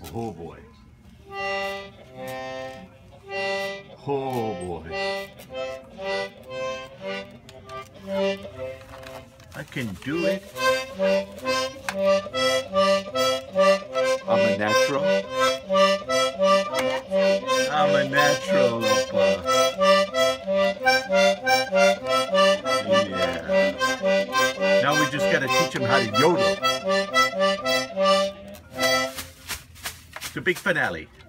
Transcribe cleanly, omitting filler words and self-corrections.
Oh boy. Oh boy. I can do it. I'm a natural. I'm a natural. Yeah. Now we just got to teach him how to yodel. The big finale.